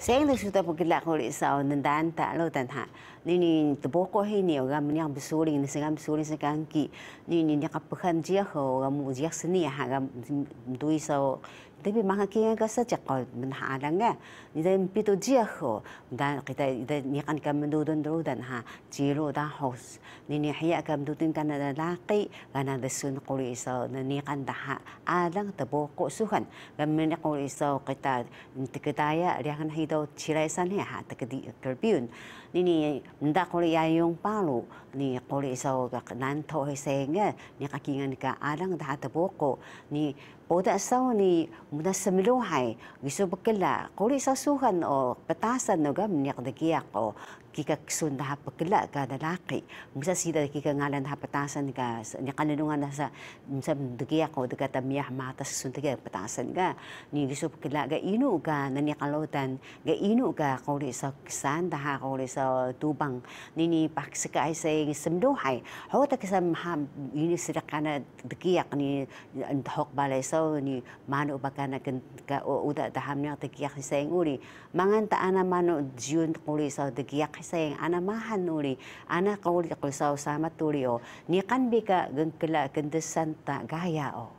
Sayang na sudah pagkila ko sa nandan ta lo tan ha. Ni teboko he ni ga mnya besuling ni sangam besuling sa kangki. Ni kapakhan dia ho ga mu dia seni ha ga dui sa tapi mga kaya ka sa jakol menhalang nga. Ni dan pito dia ho dan kita ni kan kam mendudun dan ha. Jiro da house. Ni hiya kam dudun kan na laki kana desun ko sa ni kan da alang teboko suhan. Gamin ko sa kita tiketaya rihan daw chiraisan ha takdi kerbiun ni nda ko yung palu ni ko sa nan to he senga ni kakingan ka alang da taboko ni poda sa ni muda sa miluhay gusto bakala ko sa suhan o patasan no gam ni kadagiya ko kikaksun da pagkala ka lalaki musa sida kikangalan ha patasan ka ni kanungan na sa dagiya ko daga tamiyah mata sa sundaga patasan ka ni gusto pagkala ga inu ka nani kalautan ga inu ka ko sa kisan da ko sa tubang ni paksaka sa semduhay ho ta kasam ha ini sida kana dagiya ni hok balay sa ni mano bakana ka uda da hamnya dagiya sa uri mangan ta ana mano jun ko sa dagiya sayang anamahan uli anak kau li sa sama tuli o ni kan bika gengkela kendesan ta gaya o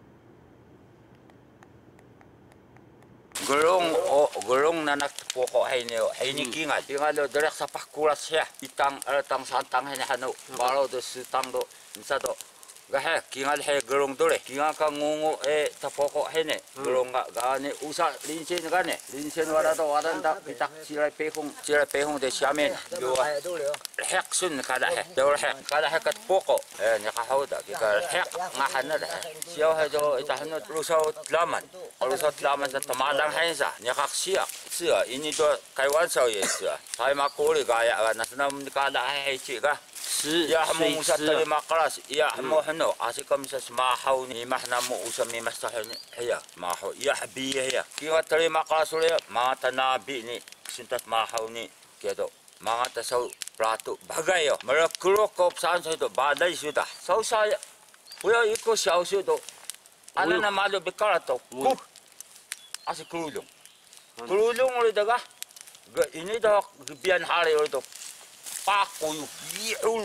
gulong na nagpoko ay ni kingat lo direk sa pakulas siya itang alatang santang hay hanu baro do sutang do insa do gahe kingal he gulong dole kinga ka ngungu tapoko hay ne gulong ga ne usa linsen ga ne linsen wala do waranda pitak sila pehong de siamen do hek sun kada he do hek kada he kat poko ni ka hauda ki ka hek ngahan na siya he do itahno rusaw tlaman sa tamalang hay sa ni ka siya ini do kaiwan sa yes sai makuri gaya ga nasnam kada hay chi ga ya mo musa tali makras ya mo hano asikam sa mahaw ni mahna mo usam ni masahan ya mahaw ya habiya ya kiwa tali makras ule mga tanabi ni sintat mahaw ni kedo mga tasaw plato bagayo marakuro kop saan sa ito baday suda saw saya uya iko siyaw sudo ano na malo bikarato asikulong ulit daga ini daw biyan hari ulit pakuyu yul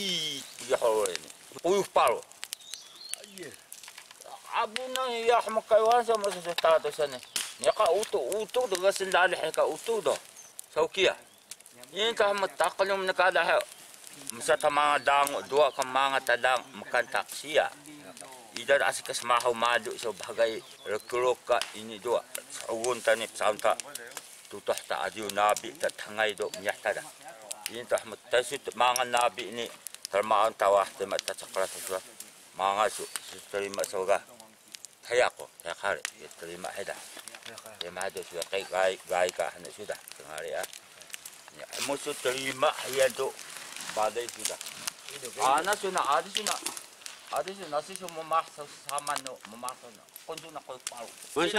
uyuh palo abu na ya makaiwan sa masasata sana ya ka uto daga sindali ka uto do saukia yin ka matakalum nakada ha masata mga dango dua ka mga tadang makantak siya idar asikas mahaw madu sa bagay rekroka ini dua ugun tanip santa tutah ta adiu nabi tatangay do miyahtada ini tah mutasut mangan nabi ini termaan tawah temat takras sudah mangan terima soga hayako hayakare terima heda terima itu sudah kai ka hanya sudah tengari ya musuh terima hayado badai sudah ana suna adi suna nasi semua masak sama no memasak no kondu nak kau paru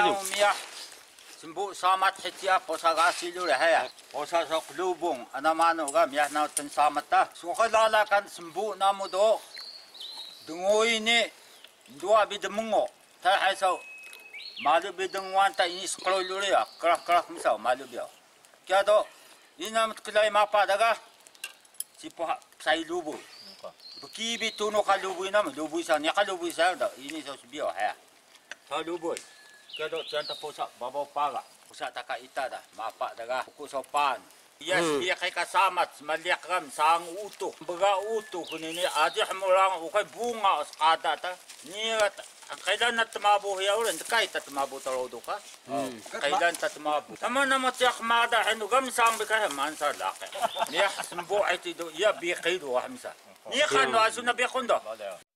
Sembu samat hetiya posaga silu leha posa sok lubung anamano ga miah na ten samata sukalala kan sembu namu do dungoi ni dua bidemungo ta haisau malu bidengwan ta ini skro lure ya krak misau malu bio kya do inam kelai mapa daga sipo sai lubu buki bituno ka lubu nam lubu sa nya ka lubu sa da ini so bio ha ta lubu Kado canta posa babaw paga posa taka ita da mapa daga ku sopan yes dia kay kasamat maliak ram sang uto baga uto kunini adi hamulang ukay bunga kada ta ni kailan na tumabo hiya ulan kay tatmabo talodo ka kailan tatmabo tama na matyak mada hanu gam sang bikay mansa laki niya sembo ay tido ya biqay do hamsa ni kan no asu na biqondo